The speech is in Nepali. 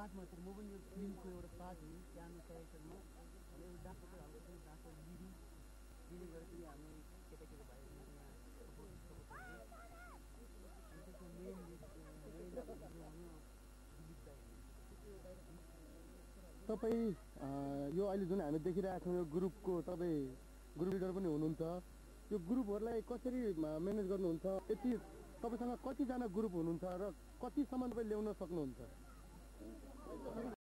पार्ट मात्र म पनि यो टिमको एउटा पार्ट हुँ पियानो क्यारेक्टरमा अब एउटा डान्सर हाम्रो पनि डान्सर लिडिङ गरेर पनि हामी केटाकेटी भाइहरू यहाँ सपोर्ट गर्दै अनि त्यसको मेन दिलीप दाइ तपाईँ यो अहिले जुन हामी देखिरहेको छौँ यो ग्रुपको तपाईँ ग्रुप लिडर पनि हुनुहुन्छ यो ग्रुपहरूलाई कसरी म्यानेज गर्नुहुन्छ यति तपाईँसँग कतिजना ग्रुप हुनुहुन्छ र कतिसम्म तपाईँ ल्याउन सक्नुहुन्छ